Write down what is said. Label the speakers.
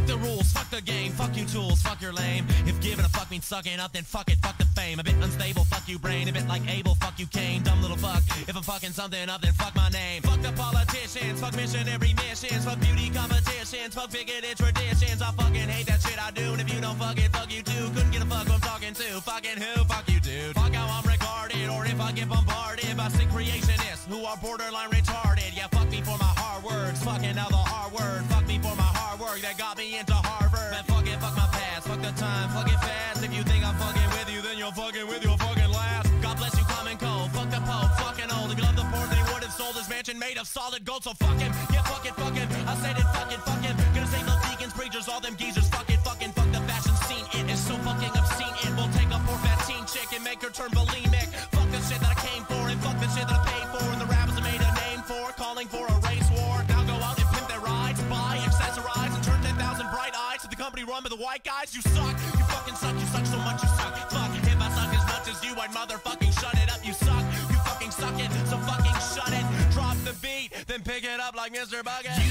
Speaker 1: the rules, fuck the game, fuck you tools, fuck your lame. If giving a fuck means sucking up, then fuck it, fuck the fame. A bit unstable, fuck you brain, a bit like Abel, fuck you Cain, dumb little fuck. If I'm fucking something up, then fuck my name. Fuck the politicians, fuck missionary missions, fuck beauty competitions, fuck bigoted traditions. I fucking hate that shit I do, and if you don't fuck it, fuck you too. Couldn't get a fuck who I'm talking to, fucking who, fuck you dude. Fuck how I'm regarded, or if I get bombarded by sick creationists who are borderline retarded. Yeah, fuck me for my hard words, fucking now the R word. Fuck me for my hard work that got me into Harvard. Man, fuck it, fuck my past, fuck the time, fuck it fast. If you think I'm fucking with you, then you're fucking with your fucking last. God bless you, common cold, fuck the Pope, fucking old. If you love the poor, they would have sold this mansion made of solid gold. So fuck him, yeah, fuck it, fuck him. I said it, fuck it, fuck him. Gonna save the deacons, preachers, all them geezers. Fuck it, fucking, fuck the fashion scene. It is so fucking obscene. It will take a poor fat teen chick and make her turn bulimic. Fuck the shit that I came for, and fuck the shit that I paid for, and the rappers I made a name for, calling for a race war. Now go out and pimp their rides, buy, accessorize, and turn 10,000 bright eyes to the company run by the white guys. You suck, you fucking suck, you suck so much, you suck. Fuck, if I suck as much as you, I'd motherfucking shut it up. You suck, you fucking suck it, so fucking shut it. Drop the beat, then pick it up like Mr. Bucket.